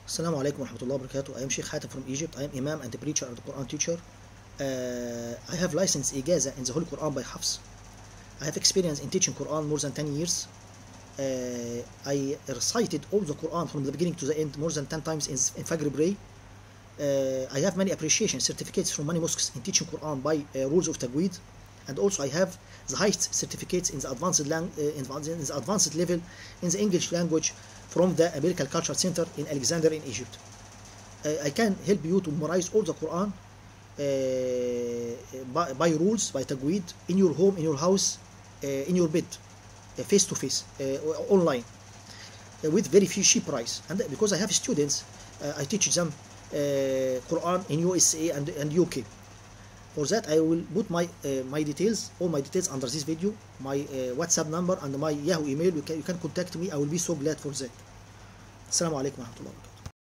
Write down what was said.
Assalamu alaikum wa rahmatullahi wa barakatuh. I am Sheikh Hatem from Egypt. I am Imam and a preacher and a Quran teacher. I have licensed Ijaza in the Holy Quran by Hafs. I have experience in teaching Quran more than 10 years. I recited all the Quran from the beginning to the end more than 10 times in Fajr prayer. I have many appreciation certificates from many mosques in teaching Quran by rules of tagweed, and also I have the highest certificates in the advanced level in the English language from the American Cultural Center in Alexandria in Egypt. I can help you to memorize all the Quran by rules, by tagweed, in your home, in your house, in your bed, face to face, online, with very few cheap price. And because I have students, I teach them Quran in USA and UK. For that, I will put my details, all my details under this video, my WhatsApp number and my Yahoo email. You can contact me. I will be so glad for that. Assalamu alaikum wa rahmatullahi wa barakatuh.